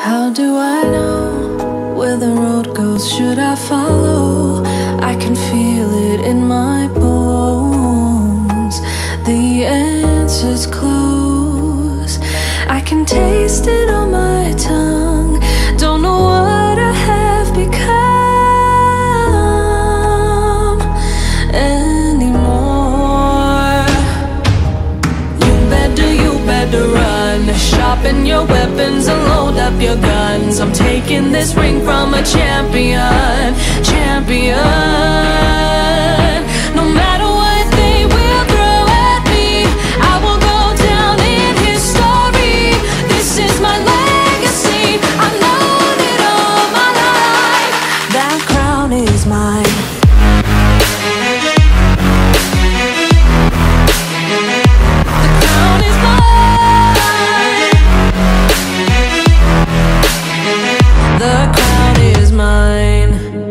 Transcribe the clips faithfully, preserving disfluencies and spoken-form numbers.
How do I know where the road goes? Should I follow? I can feel it in my bones. The answer's close. I can taste it on my tongue. Don't know what I have become anymore. You better, you better run. Sharpen your weapons and load up your guns. I'm taking this ring from a champion. Champion. No matter what they will throw at me, I will go down in history. This is my legacy. I've known it all my life. That crown is mine. The crown is mine.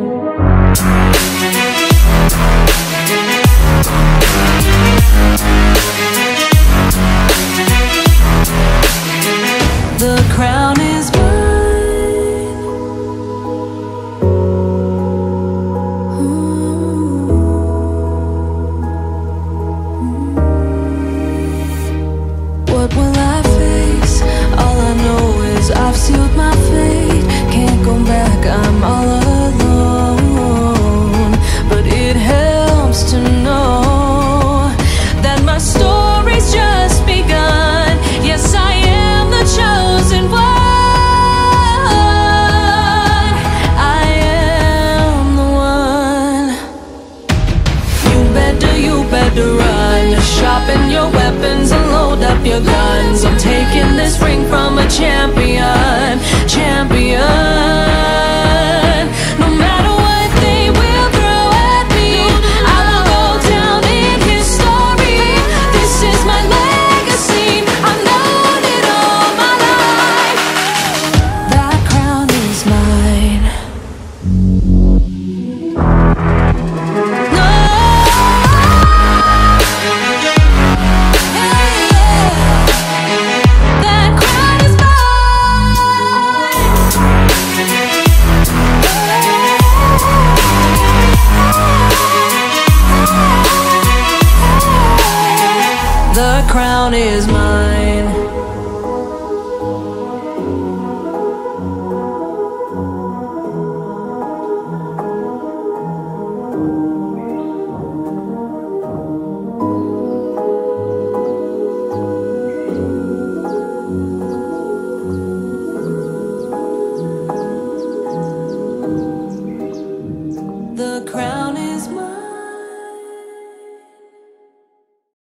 The crown is mine. Ooh. What will I face? All I know is I've sealed my fate. Can't go back, I'm all alone.